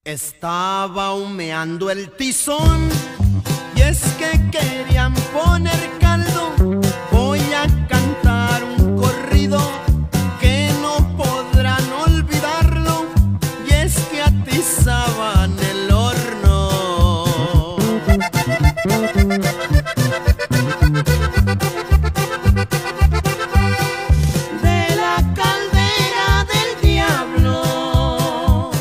Estaba humeando el tizón y es que querían poner caldo. Voy a cantar un corrido que no podrán olvidarlo, y es que atizaban el horno. De la caldera del diablo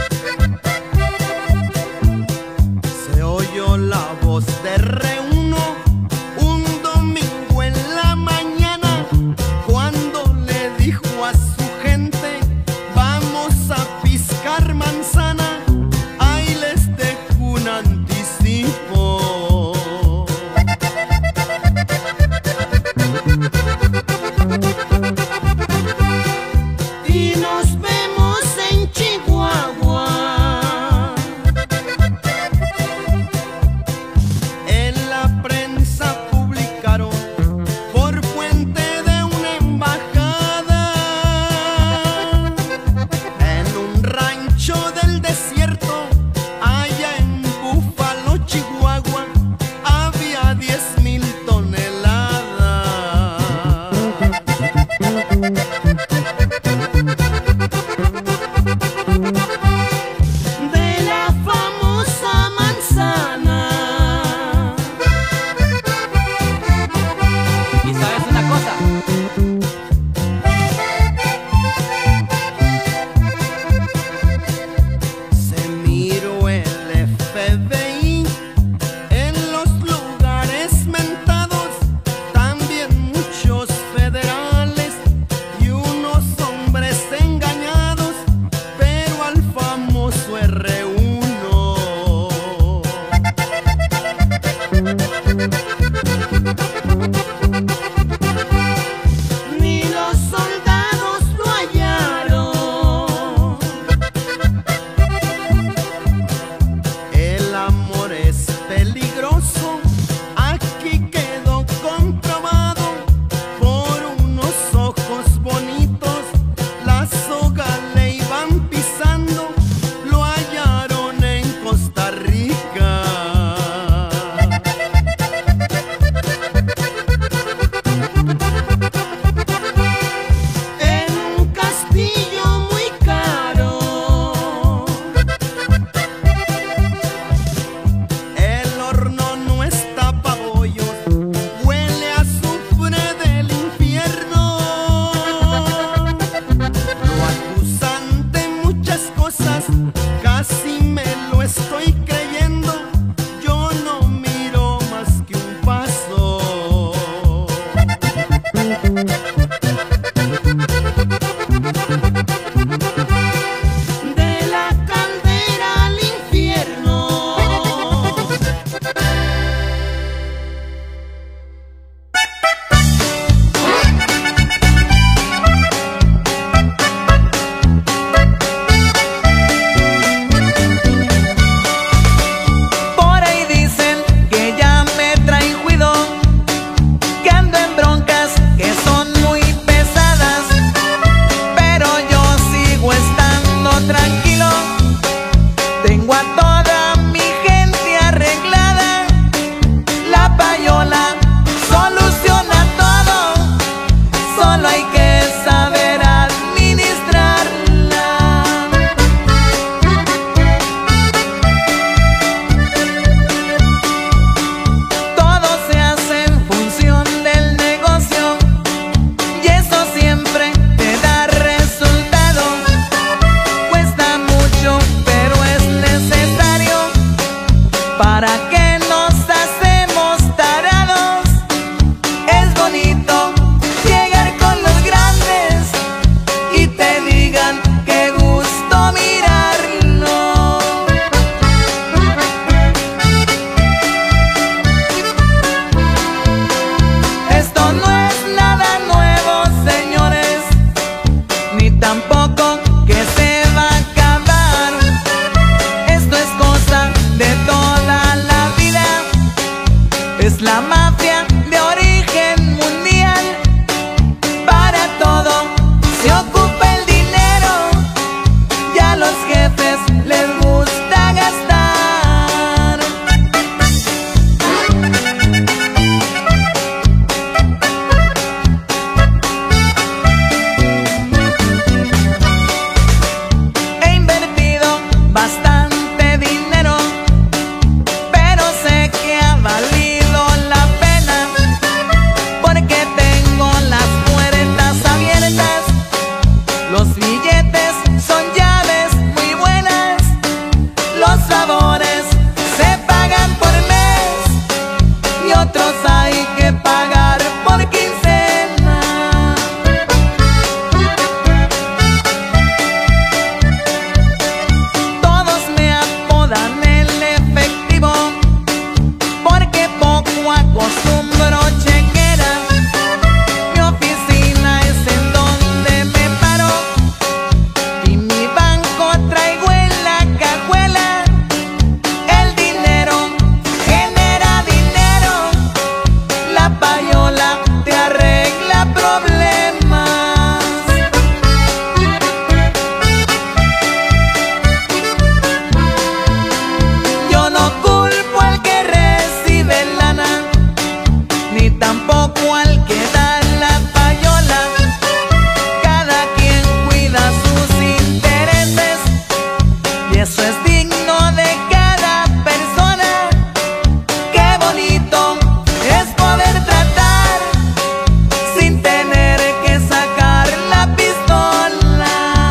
se oyó la voz de Reuno un domingo en la mañana, cuando le dijo a su gente: vamos a piscar manzana. Ahí les dejo un anticipo. Y nos vemos en Chihuahua. En la prensa publicaron por fuente de una embajada, en un rancho del desierto, allá en Búfalo, Chihuahua, había 10,000 toneladas. De la famosa manzana. Y sabes una cosa, Se miró el FBI en los lugares mentados, también muchos federales y unos hombres engañados, pero al famoso R1 ni los soldados lo hallaron. El amor es peligroso, aquí quedó comprobado. Por unos ojos bonitos la soga le iban pisando, lo hallaron en Costa Rica. En un castillo muy caro. El horno no está pa' bollos, huele a azufre del infierno. Lo acusan de muchas cosas, casi me lo estoy creyendo. Yo no miro más que un paso. De la caldera al infierno. por ahí dicen que ya me traen juido, que ando en broncas que son muy pesadas, pero yo sigo estando tranquilo. Tengo a toda mi gente arreglada. La payola soluciona todo, solo hay que saber administrarla. Todo se hace en función del negocio, y eso siempre te da resultado. Cuesta mucho, pero es necesario. ¿Para qué nos hacemos tarados? Es bonito llegar con los grandes y te digan qué gusto mirarlo. Esto no es nada nuevo, señores, ni tampoco que se va a acabar. Esto es cosa de toda la bastante dinero, pero sé que ha valido la pena, porque tengo las puertas abiertas. Los billetes son llaves muy buenas, los favores se pagan por mes y otros hay que pagar por quincena. Todos me apodan el efectivo porque poco acostumbro chequera. Mi oficina es en donde me paro y mi banco traigo en la cajuela. El dinero genera dinero, la payola te arregla problemas. Yo no culpo al que recibe lana, ni tampoco al que da la payola. Cada quien cuida sus intereses y eso es digno de cada persona. Qué bonito es poder tratar sin tener que sacar la pistola.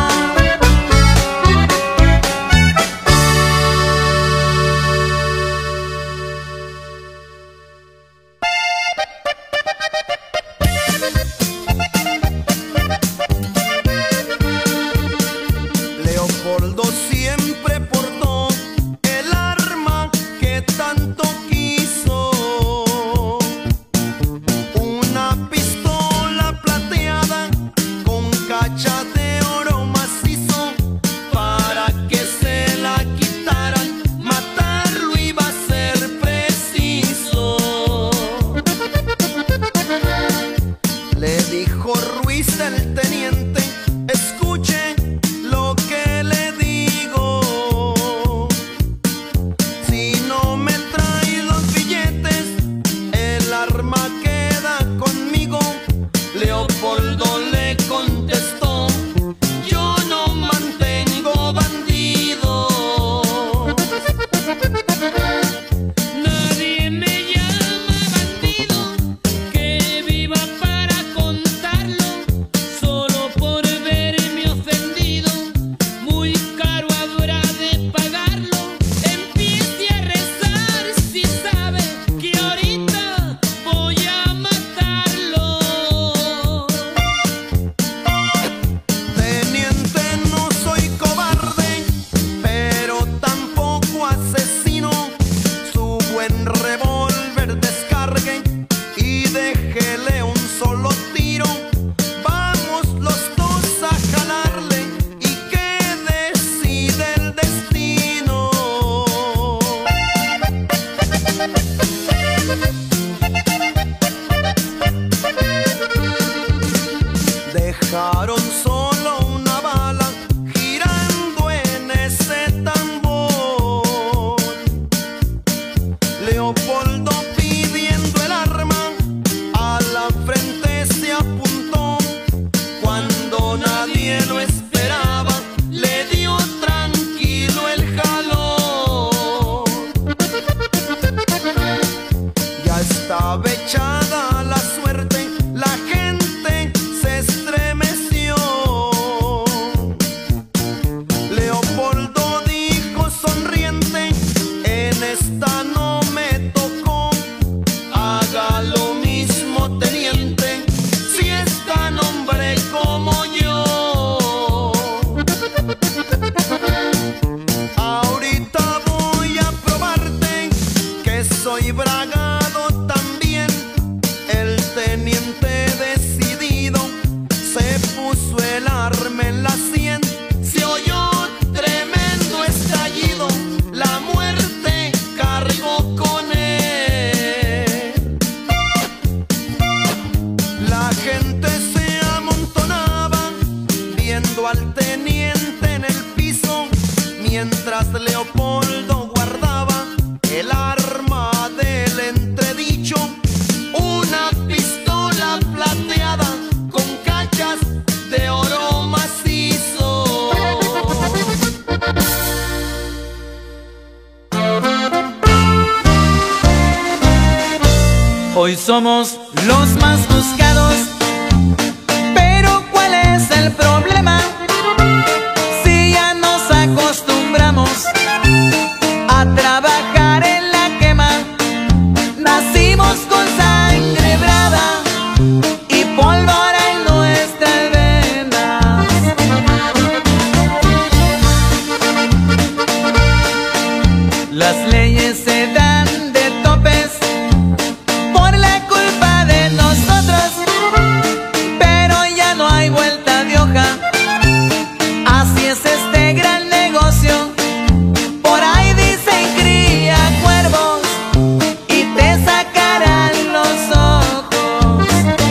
Leopoldo siempre portó el arma que tanto quiso, una pistola plateada con cacha de oro macizo. Para que se la quitaran, matarlo iba a ser preciso. Le dijo Ruiz el teniente: escuche lo que le digo, si no me trae los billetes, el arma queda conmigo. Leopoldo le contestó: yo no mantengo bandidos. Nadie me llama bandido, que viva para contarlo, solo por verme ofendido, muy caro habrá de pagarlo. Empiece a rezar si sabe que ahorita voy a matarlo. Teniente, no soy cobarde, pero tampoco asesino. Su buen revólver descargue y déjele un solo tiro. Vamos los dos a jalarle y que decide el destino. Dejaron solo una bala girando en ese tambor. Leopoldo pidiendo el arma a la frente se apuntó. Cuando nadie lo esperaba, le dio tranquilo el jalón. Ya estaba echada la suerte, la gente se estremeció. Leopoldo dijo sonriente: en esta no me tocó. Haga lo mismo, teniente, si es tan hombre como yo. Ahorita voy a probarte que soy bragado también. El teniente decidido se puso el arma en la sien. Se oyó tremendo estallido, la muerte cargó con él. La gente se amontonaba viendo al teniente en el piso, mientras Leopoldo guardaba el arma del entredicho, una pistola plateada con cachas de oro macizo. Hoy somos los más buscados, pero ¿cuál es el problema? Si ya nos acostumbramos a trabajar en la quema, nacimos con sangre brava y pólvora en nuestras venas. Las leyes se dan de topes por la culpa de nosotros, pero ya no hay vuelta de hoja. Así es este gran negocio. Por ahí dicen cría cuervos y te sacarán los ojos.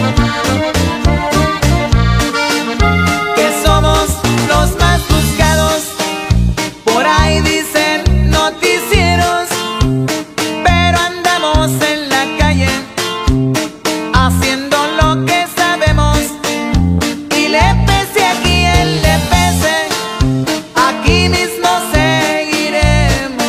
Que somos los más buscados, por ahí dicen noticieros, pero andamos en la calle haciendo lo que sabemos. Y le pese a quien le pese, aquí mismo seguiremos.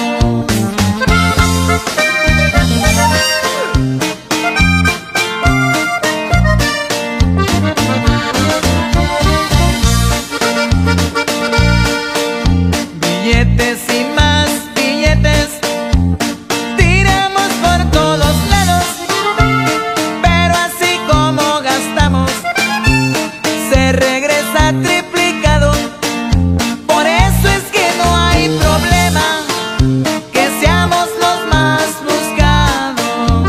Billetes y más billetes tiramos por todos lados, pero así como gastamos, se regresa triplicado. Por eso es que no hay problema que seamos los más buscados.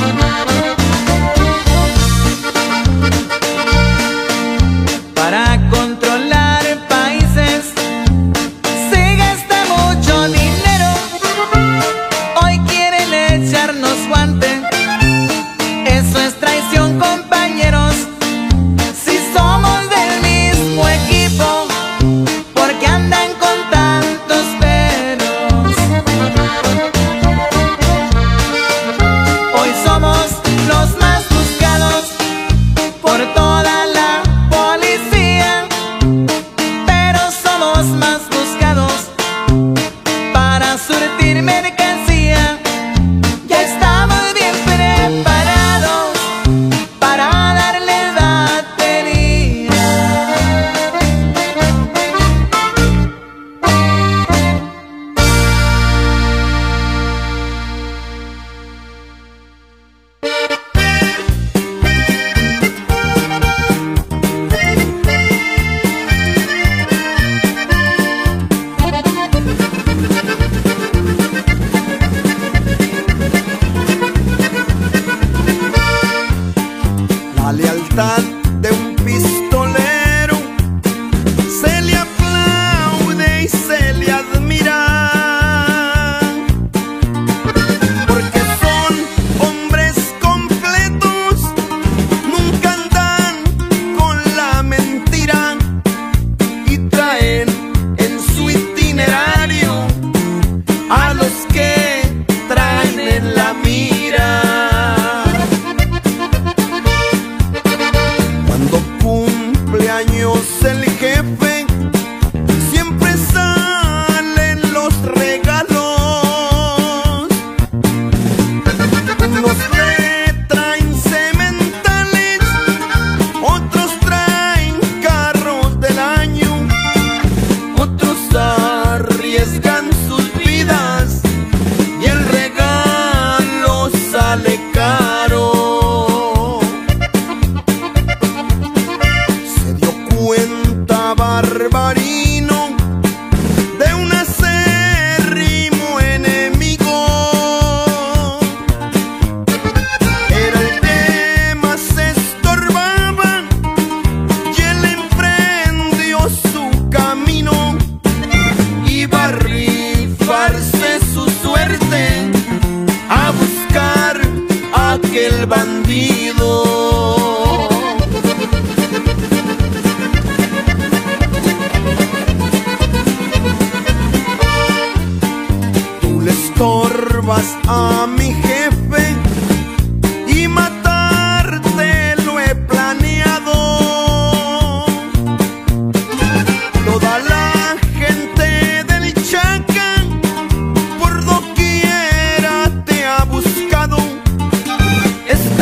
Para controlar países se gasta mucho dinero. Hoy quieren echarnos guante, eso es traición, compañeros. Si somos del mismo equipo, porque andan con tantos peros. Hoy somos los más buscados por toda la policía, pero somos más buscados para surtir mercancía. Ya estamos bien preparados para darle batería. La lealtad de un pistolero se le aplaude y se le admira, porque son hombres completos, nunca andan con la mentira y traen en su itinerario a los que traen en la mira. Cuando cumple años el jefe, siempre salen los regalos. Unos le traen sementales, otros traen carros del año, otros arriesgan sus vidas y el regalo sale caro. Se dio cuenta Barbarino de un acérrimo enemigo. Era el que más estorbaba y él emprendió su camino. Iba a rifarse su suerte a buscar a aquel bandido. Tú le estorbas a mi jefe y matarte lo he planeado. Toda la gente del Chaca por doquiera te ha buscado. Es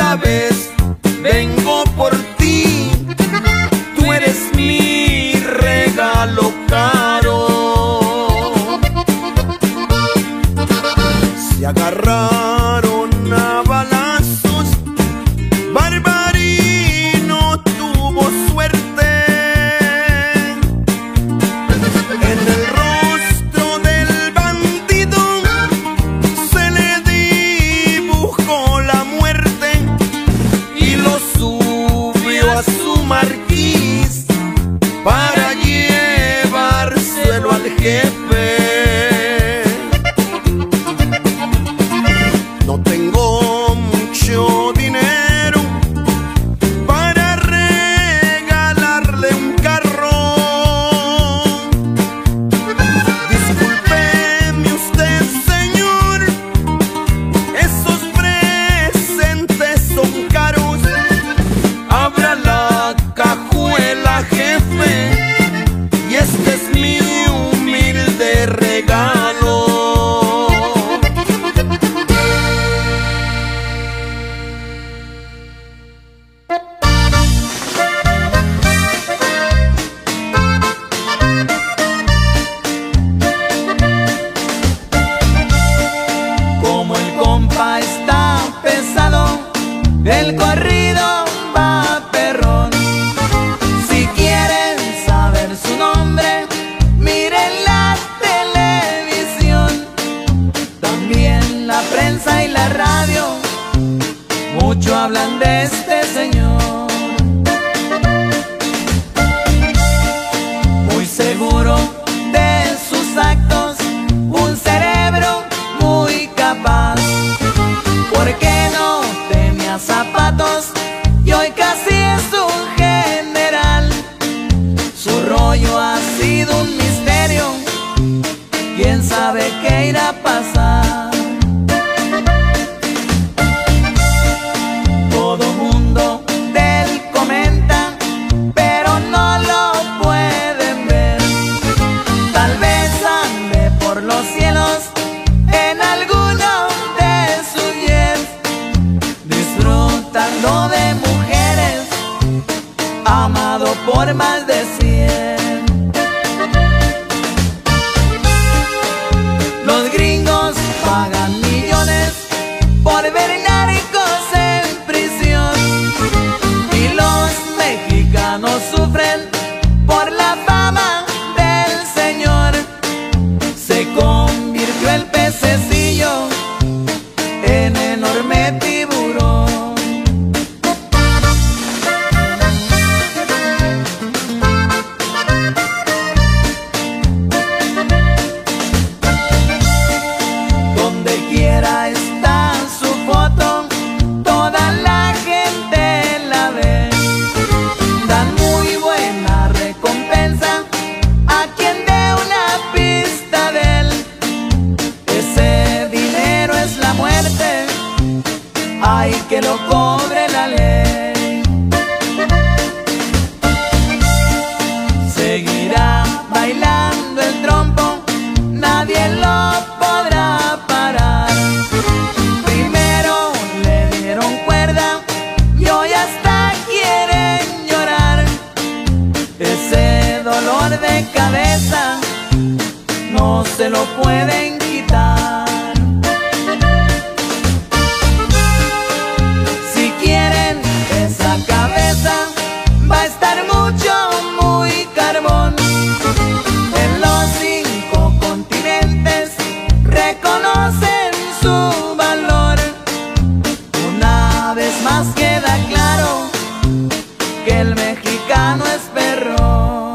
sabe qué irá a pasar. Todo mundo de él comenta, pero no lo pueden ver. Tal vez ande por los cielos en alguno de sus jets, disfrutando de mujeres, amado por más de 100. Los gringos pagan millones por ver narcos en prisión, y los mexicanos sufren por la fama del señor. Se convirtió el pececillo en enorme tiburón. Donde quiera está su foto, toda la gente la ve. Dan muy buena recompensa a quien dé una pista de él. Ese dinero es la muerte, hay que lo cobre la ley. Seguirá bailando el trompo, nadie lo podrá parar. Primero le dieron cuerda y hoy hasta quieren llorar. Ese dolor de cabeza no se lo pueden quitar. Si quieren esa cabeza, va a estar mucho, muy carbón. En los 5 continentes reconocen su valor. Una vez más queda claro que el mexicano es perrón.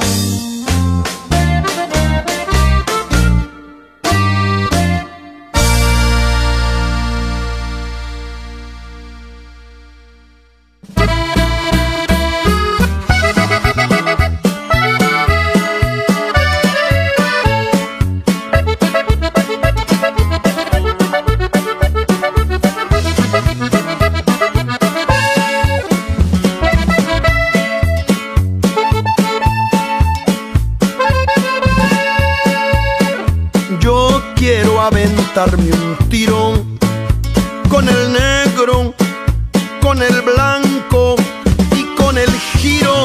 Yo quiero aventarme un tiro con el negro, con el blanco y con el giro.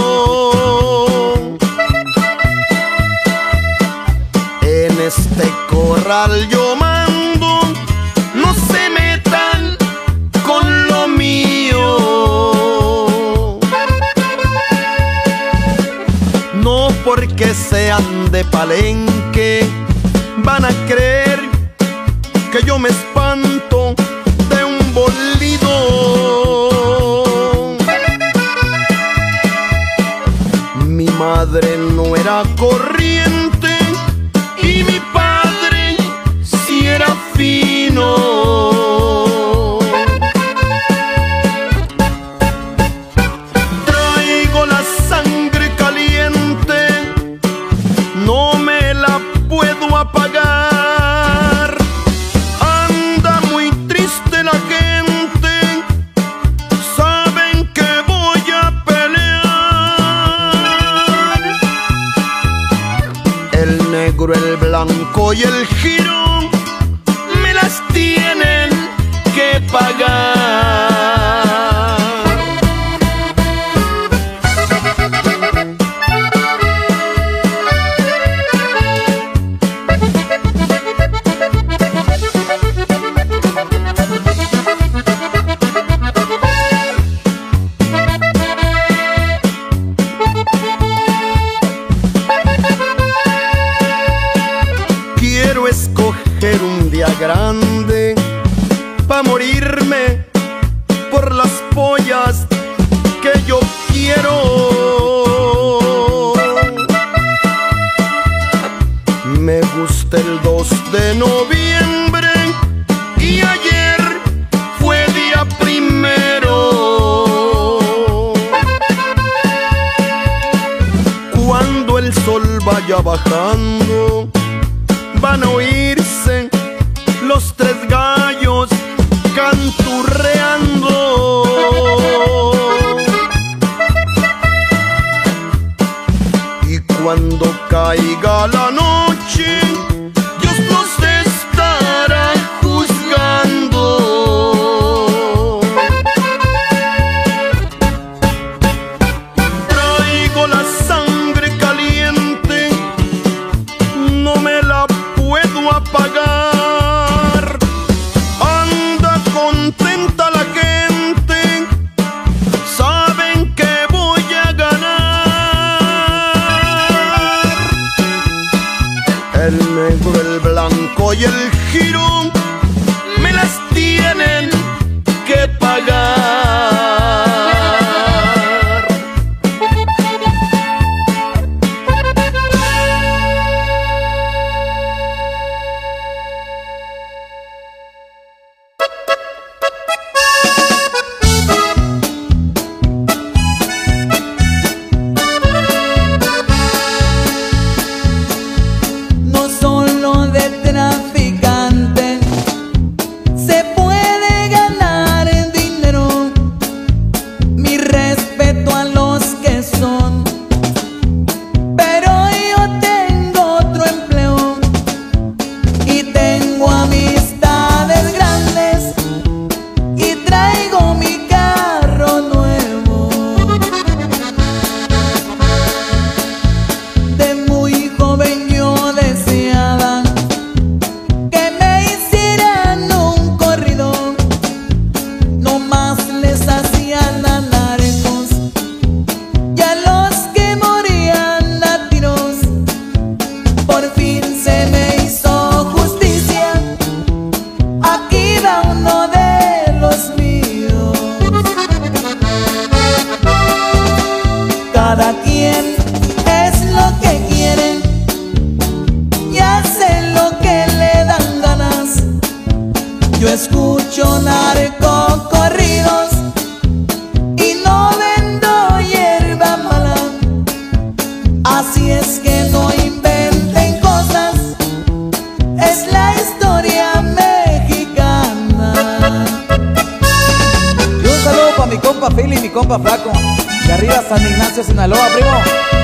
En este corral yo mando, no se metan con lo mío. No porque sean de Palenque van a creer que yo me espanto de un bolido. Mi madre no era corriente y mi padre sí era fino. Traigo la sangre caliente, no me la puedo apagar. Anda muy triste la gente, saben que voy a pelear. El negro, el blanco y el giro me las tienen que pagar. Quiero escoger un día grande pa' morirme por las pollas que yo quiero. Me gusta el 2 de noviembre y ayer fue día primero. Cuando el sol vaya bajando, van a oír los tres gallos canturreando. Y cuando caiga la noche, Dios nos estará juzgando. Traigo la sangre caliente, no me la puedo apagar. Anda contenta la gente, saben que voy a ganar. El negro, el blanco y el giro me las tienen que pagar. No solo de traficante se puede ganar dinero. Mi respeto a los que son, pero yo tengo otro empleo y tengo amistades grandes y traigo mi carro nuevo. De muy joven yo deseaba que me hicieran un corrido, no más les hacían a narcos y a los que morían a tiros. Por fin se me hizo justicia, aquí va uno de los míos. Cada quien es lo que quiere y hace lo que le dan ganas. Yo escucho narcocorridos y no vendo hierba mala. Así es que no inventen cosas, es la historia mexicana. Y un saludo para mi compa Philly y mi compa Flaco, de arriba San Ignacio, Sinaloa, primo.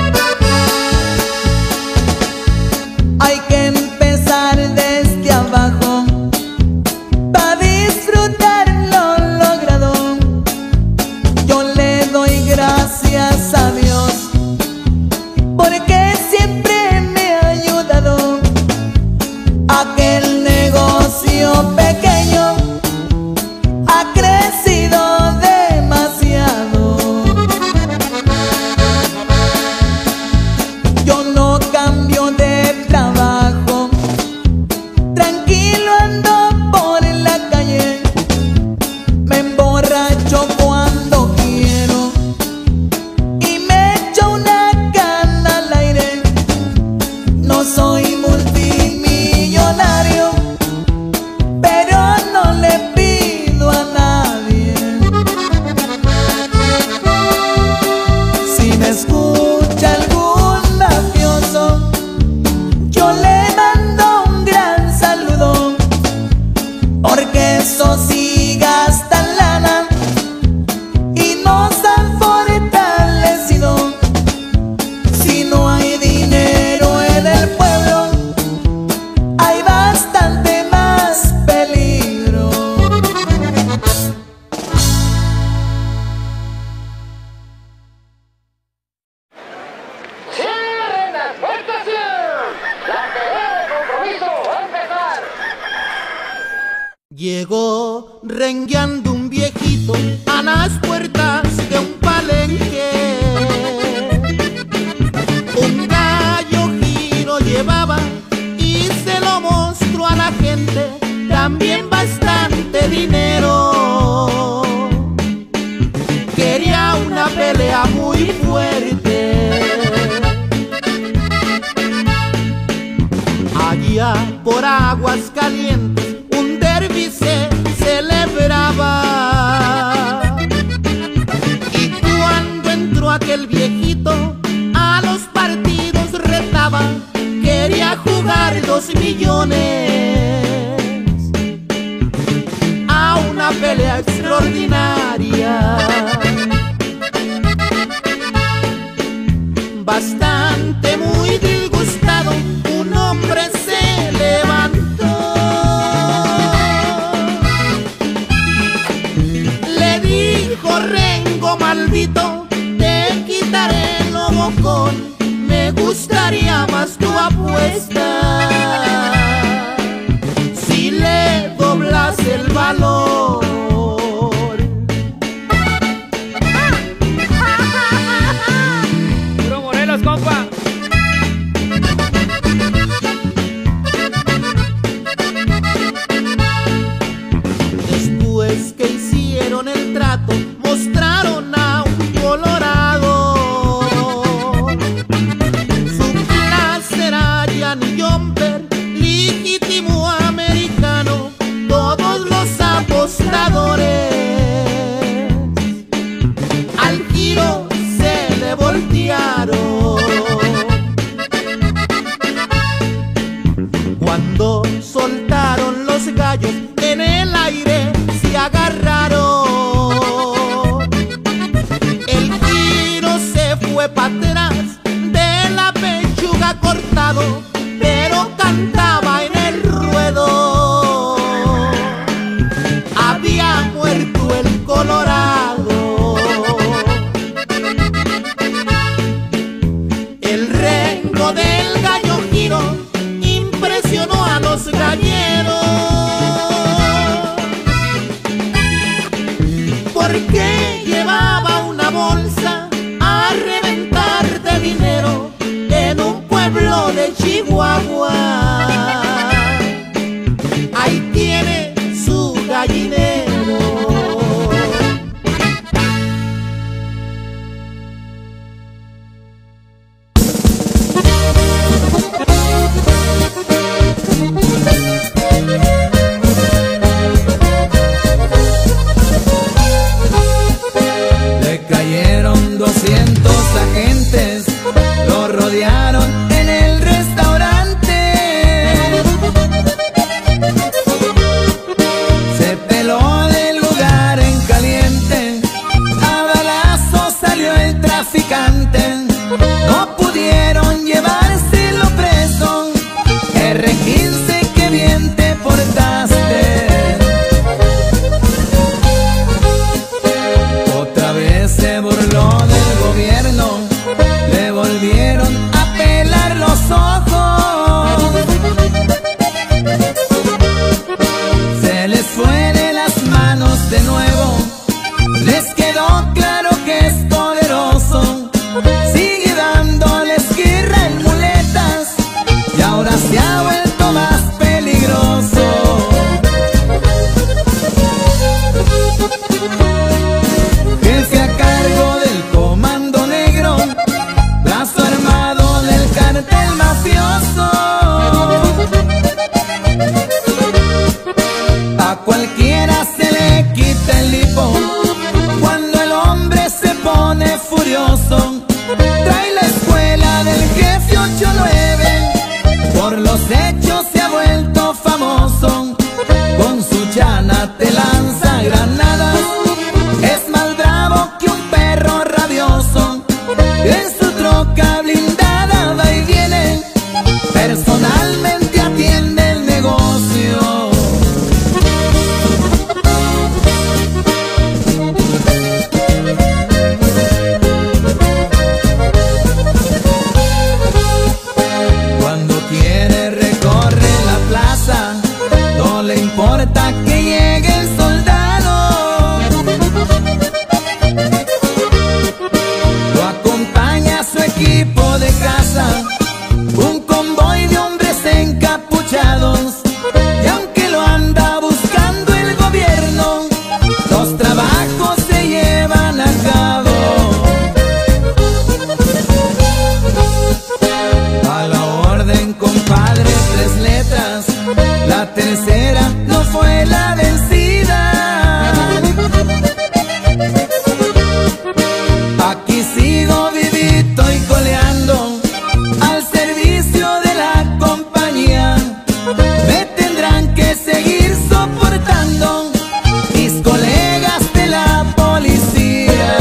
Hay que empezar desde abajo para disfrutar lo logrado. Yo le doy gracias a Dios porque siempre me ha ayudado. Aquel negocio pequeño ha crecido demasiado. Yo no cambio de trabajo, tranquilo ando por la calle, me emborracho cuando quiero y me echo una cana al aire. No soy multimillonario, pero no le pido a nadie. Si me escucha algún mafioso, yo le mando un gran saludo, porque eso sí gastan lana y nos han fortalecido. Si no hay dinero en el pueblo, hay bastante más peligro. ¡Cierren las puertas! ¡La pelea de compromiso va a empezar! Llegó rengueando un viejito a las puertas de un palenque. Un gallo giro llevaba y se lo mostró a la gente, también bastante dinero. Quería una pelea muy fuerte. Allá por Aguascalientes un derbi se celebraba. Y cuando entró aquel viejito a los partidos retaba, quería jugar 2 millones. Gordito, te quitaré el bocón, me gustaría más tu apuesta. Si le doblas el valor. Puro Morelos, compa. Después que hicieron el trato, mostraron a un colorado. Su clase era Gianni Jumper, legítimo americano, todos los apostadores al giro se le voltearon. Cuando soltaron los gallos en el aire se agarraron. El giro se fue para atrás, de la pechuga cortado, pero cantaba en el ruedo. Había muerto el colorado. El rengo del gallo giro impresionó a los galleros, porque llevaba una bolsa a reventar de dinero en un pueblo de Chihuahua. Ahí tiene su gallinero. Le cayeron 200 agentes, lo rodearon en el restaurante. Se peló del lugar en caliente, a balazos salió el traficante. No pudieron llevárselo preso, R15 que bien te portaste. Otra vez se burló del gobierno, le volvieron a pelar los ojos. Se les fue de las manos de nuevo, les quedó claro que es poderoso. Sigue dándoles guerra en muletas y ahora se ha vuelto más peligroso. Jefe a cargo del Comando Negro, brazo armado del cartel mafioso. A cualquiera se le quita el hipo cuando el hombre se pone furioso. Trae la escuela del jefe 89, por los hechos se ha vuelto famoso. Con su llana te lanza granadas, es más bravo que un perro rabioso. En su troca blindada va y viene, personalmente atiende el negocio. Cuando quiere recorre la plaza, no le importa que llegue el soldado. Lo acompaña su equipo de caza, un convoy de hombres encapuchados. Y aunque lo anda buscando el gobierno, los trabajos se llevan a cabo. A la orden, compadre, 3 letras, la tercera no fue la vencida. Aquí sigo vivito y coleando, al servicio de la compañía. Me tendrán que seguir soportando mis colegas de la policía.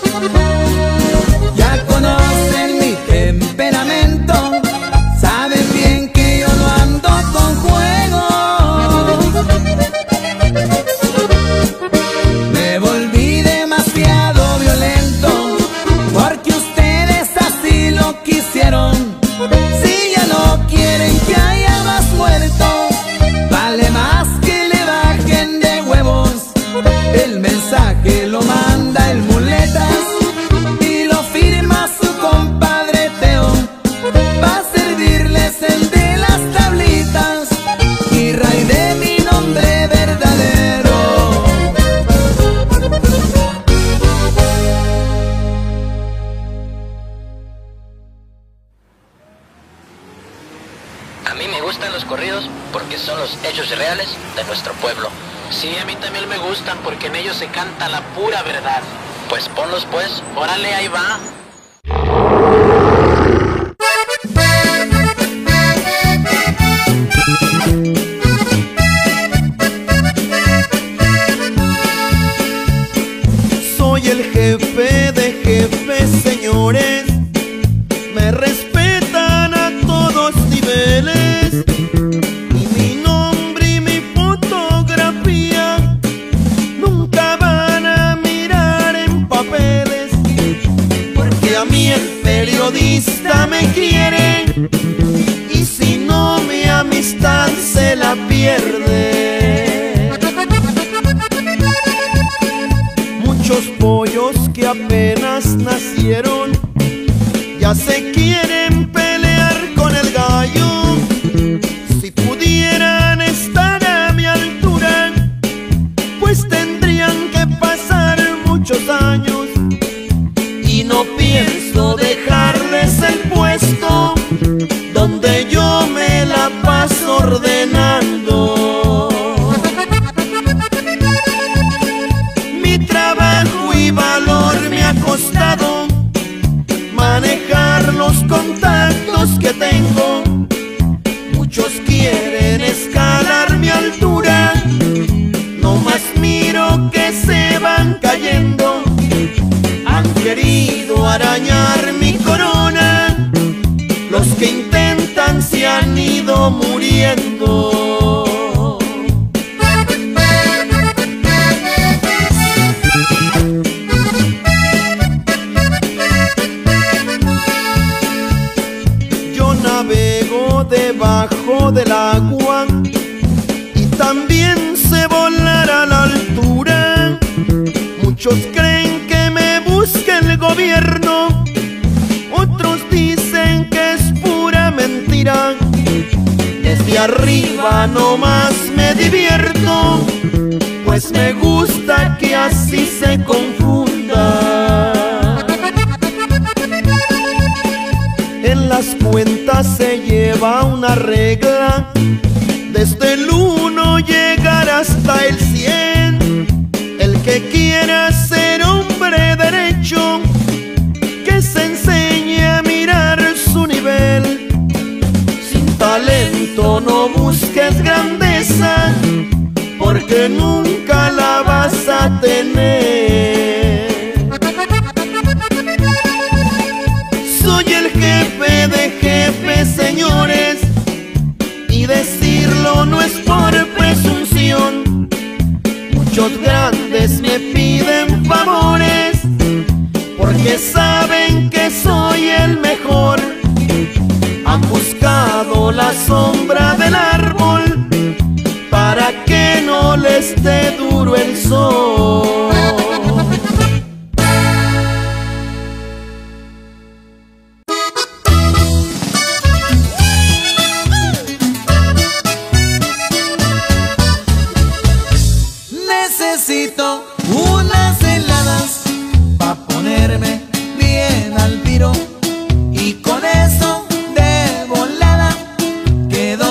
Ya conocen mi temperamento, saben A mí me gustan los corridos porque son los hechos reales de nuestro pueblo. Sí, a mí también me gustan porque en ellos se canta la pura verdad. Pues ponlos pues, Órale, ahí va. Soy el jefe de jefes, señores. Me respetan a todos niveles. Y mi nombre y mi fotografía nunca van a mirar en papeles. Porque a mí el periodista me quiere. Y si no, mi amistad se la pierde. Muchos pollos que apenas nacieron ya se quieren pelear con el gallo. Si pudieran estar a mi altura, pues tendrían que pasar muchos años. Y no pienso dejarles el puesto donde yo me la paso ordenando. Mi trabajo y valor me ha costado manejar los contactos que tengo. Muchos quieren escalar mi altura, no más miro que se van cayendo. Han querido arañar mi corona, los que intentan se han ido muriendo. Yo navego debajo del agua y también sé volar a la altura. Muchos creen que me busca el gobierno, otros dicen que es pura mentira. Desde arriba nomás me divierto, pues me gusta que así se confunda. En las cuentas se lleva una regla, desde el 1 llegar hasta el 100. El que quiera ser hombre derecho, que se enseñe a mirar su nivel. Sin talento no busques grandeza, porque nunca la vas a tener. Soy el jefe de jefes, señores, y decirlo no es por presunción. Muchos grandes me piden favores, porque saben que soy el mejor. Han buscado la sombra del árbol para que no les dé duro el sol. Necesito unas heladas pa' ponerme bien al tiro, y con eso de volada quedo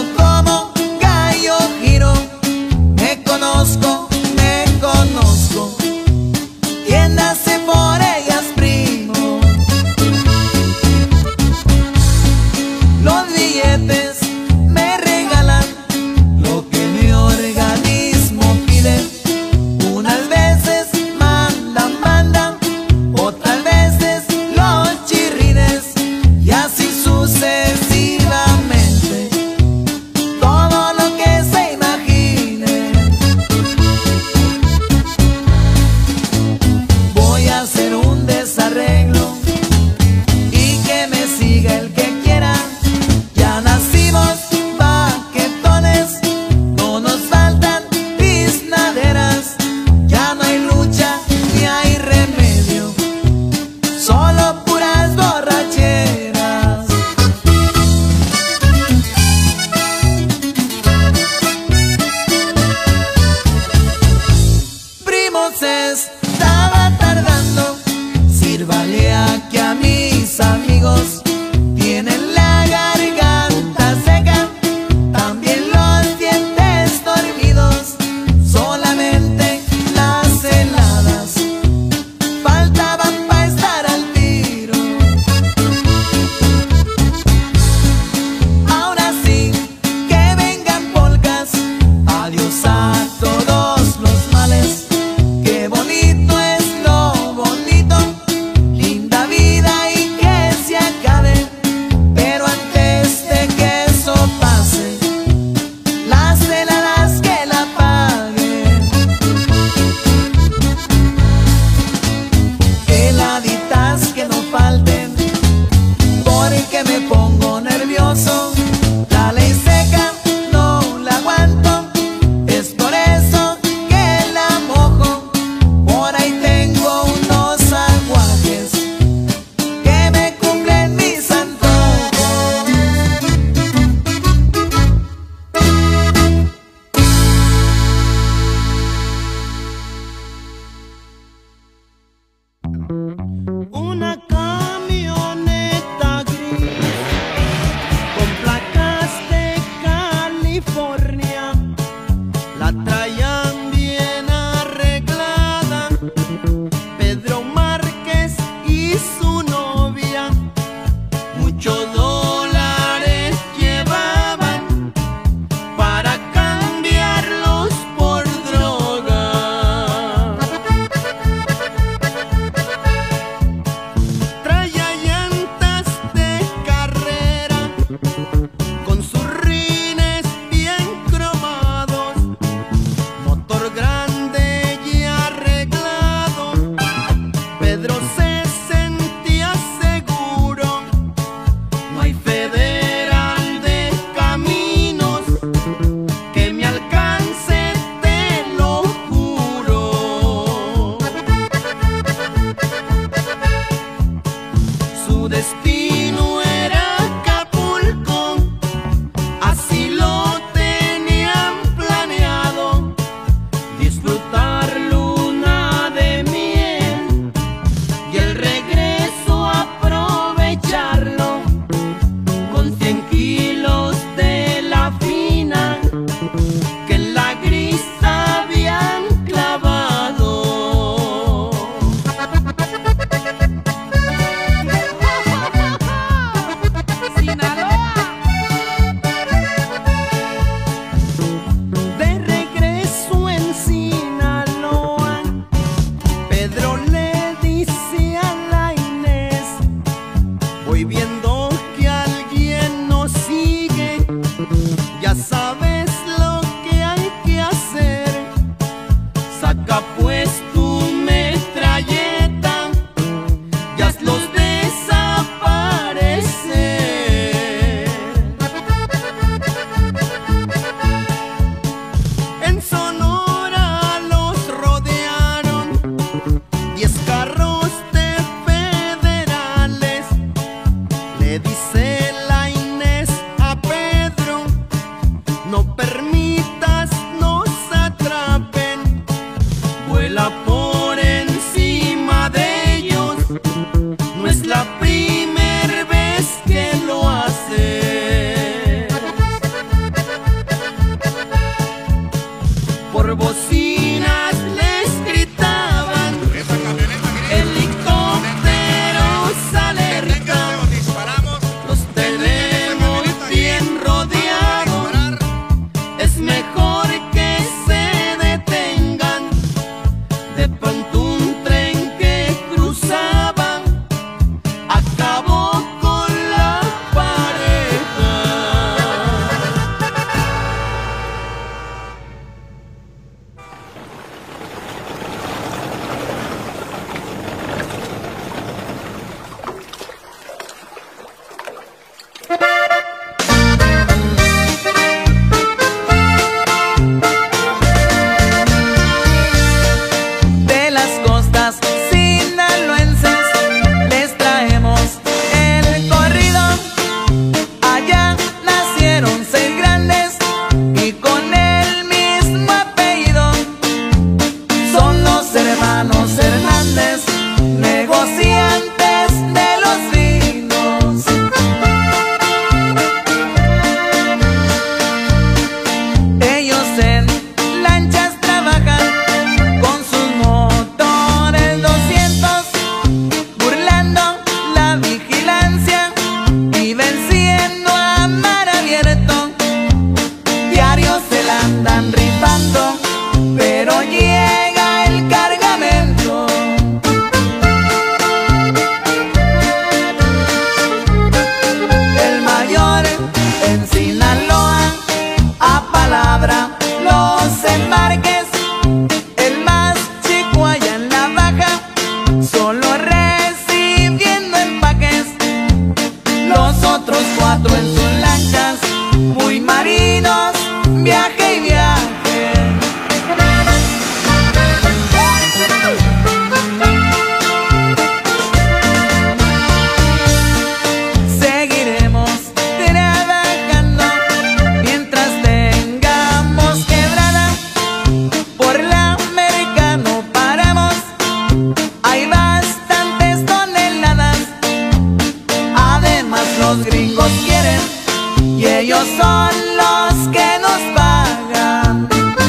los que nos pagan.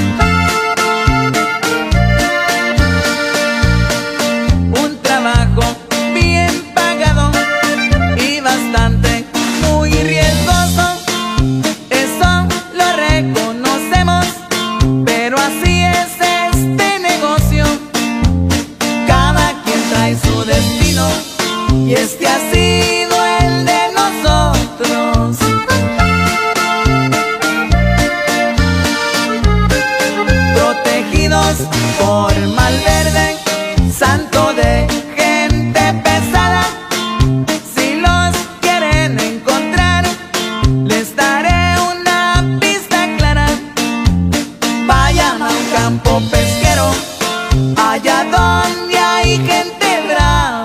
Un trabajo bien pagado y bastante muy riesgoso, eso lo reconocemos, pero así es este negocio. Cada quien trae su destino y este ha sido el de nosotros. Protegidos por Malverde, santo de gente pesada. Si los quieren encontrar, les daré una pista clara. Vayan a un campo pesquero, allá donde hay gente brava.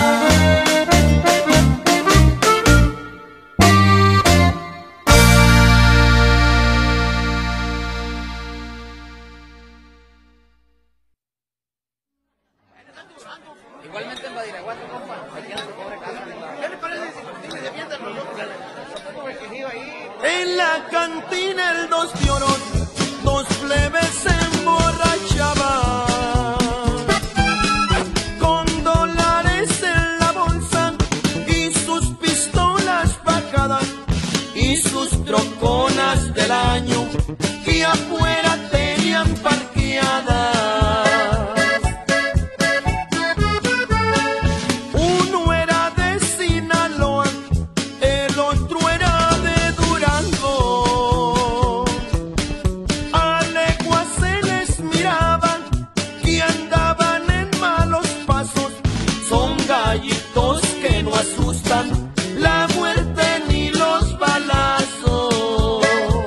Igualmente en Badiraguato, compa, aquí en su pobre casa. ¿Qué le parece si se defienden los locos? En la cantina el 2 de oro, 2 plebes se emborrachaban, con dólares en la bolsa y sus pistolas bajadas y sus troconas del año que afuera tenían parqueadas. Uno era de Sinaloa, el otro era de Durango. A leguas se les miraba que andaban en malos pasos. Son gallitos que no asustan la muerte ni los balazos.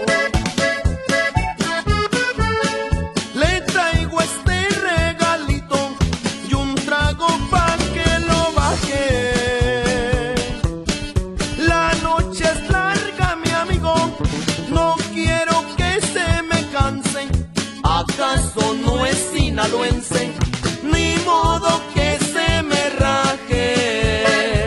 Le traigo este regalito y un trago pa' que lo baje. La noche es larga, mi amigo, no quiero que se me canse. ¿Acaso no es sinaloense? Ni modo que se me raje.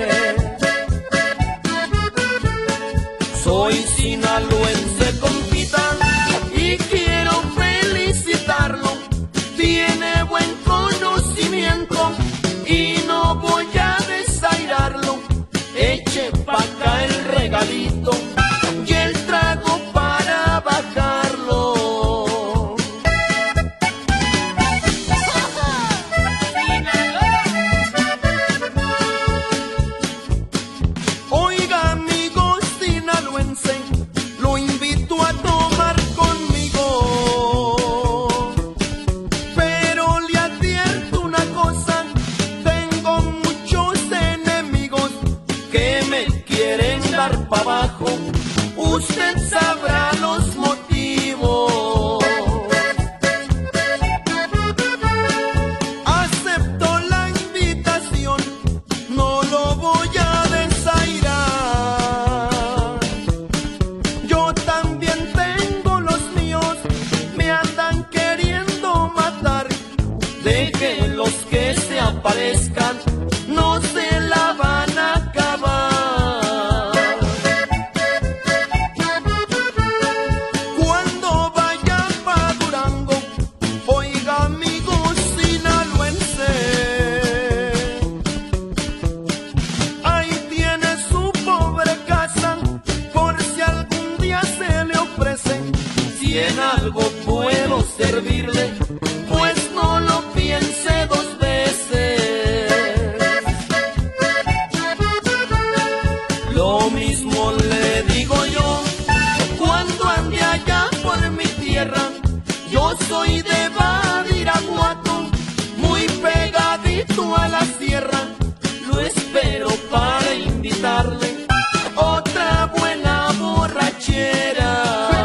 Soy sinaloense, compita, y quiero felicitarlo. Tiene buen conocimiento y no voy a desairarlo. Eche pa' acá el regalito y el trago para bajarlo. Oiga, amigo sinaloense, lo invito a tomar conmigo, pero le advierto una cosa, tengo muchos enemigos que me quieren dar pa' abajo. Usted sabrá los motivos. Acepto la invitación, no lo voy a desairar. Yo también tengo los míos, me andan queriendo matar. Déjenlos que se aparezcan, no se la van a acabar. Cuando vaya pa' Durango, oiga, amigo sinaloense, ahí tiene su pobre casa, por si algún día se le ofrece. Si en algo puedo servirle, pues no lo piense 2 veces. Lo mismo le digo yo cuando ande allá por mi tierra. Yo soy de Badiraguato, muy pegadito a la sierra. Lo espero para invitarle otra buena borrachera.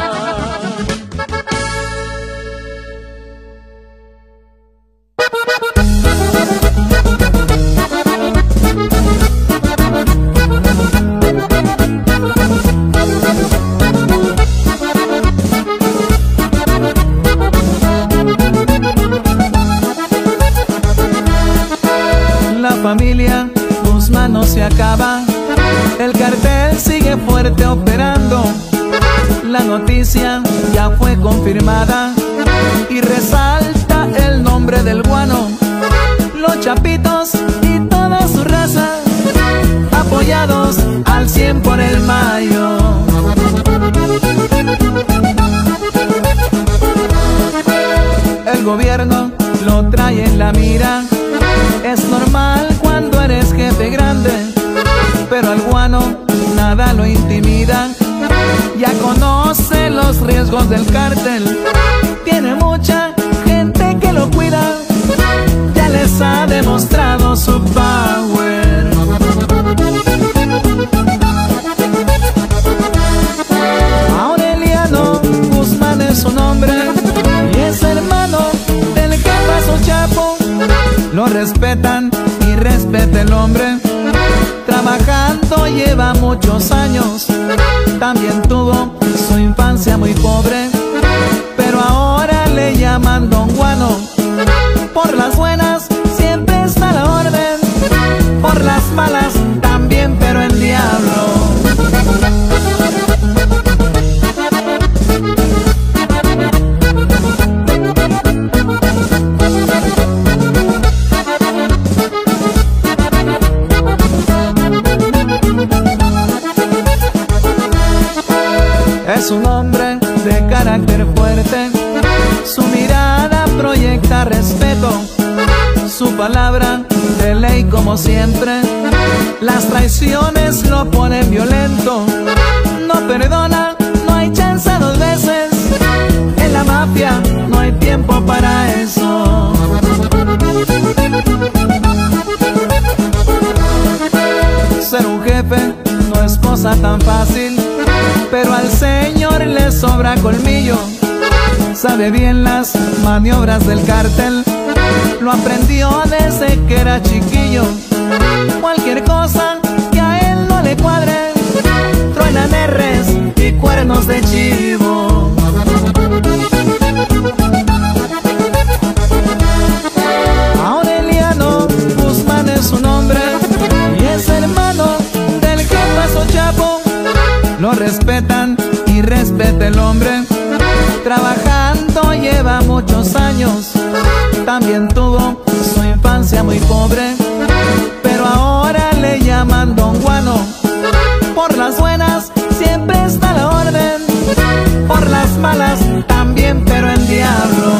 familia, Guzmán no se acaba. El cartel sigue fuerte operando. La noticia ya fue confirmada y resalta el nombre del guano. Los chapitos y toda su raza, apoyados al 100 por el Mayo. El gobierno lo trae en la mira. Es normal cuando eres jefe grande, pero al guano nada lo intimida. Ya conoce los riesgos del cártel, tiene mucha gente que lo cuida, ya les ha demostrado su power. Aureliano Guzmán es su nombre y es hermano del Jefazo Chapo. Lo respetan y respeta el hombre. Trabajando lleva muchos años. También tuvo su infancia muy pobre, pero ahora le llaman Don Guano. Por las buenas siempre está a la orden, por las malas también, pero el diablo. Es un hombre de carácter fuerte, su mirada proyecta respeto, su palabra de ley como siempre. Las traiciones lo ponen violento, no perdona, no hay chance dos veces. En la mafia no hay tiempo para eso. Ser un jefe no es cosa tan fácil, pero al señor le sobra colmillo. Sabe bien las maniobras del cártel, lo aprendió desde que era chiquillo. Cualquier cosa que a él no le cuadre, truenan erres y cuernos de chivo. Aureliano Guzmán es su nombre y es hermano del Jefazo Chapo. Lo respetan y respeta el hombre. Trabajando lleva muchos años. También tuvo su infancia muy pobre, pero ahora le llaman Don Guano. Por las buenas siempre está a la orden, por las malas también, pero el diablo.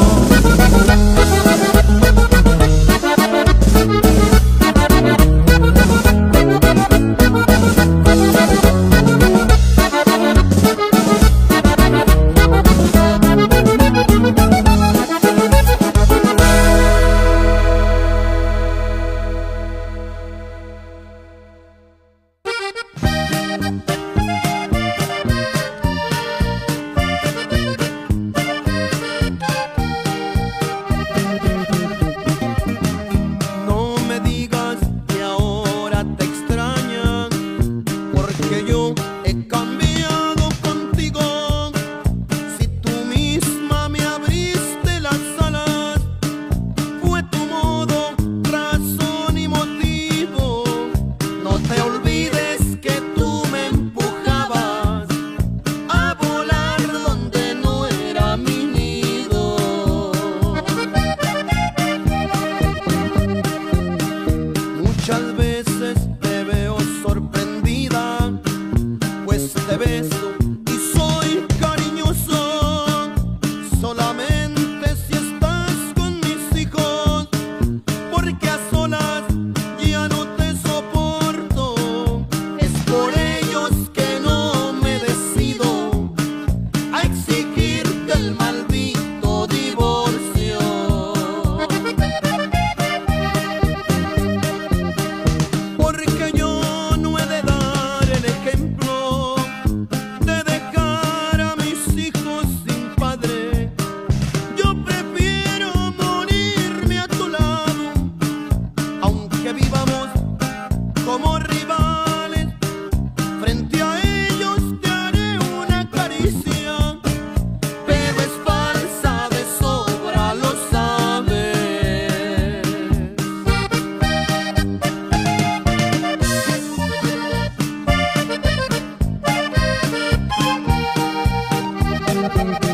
Thank you.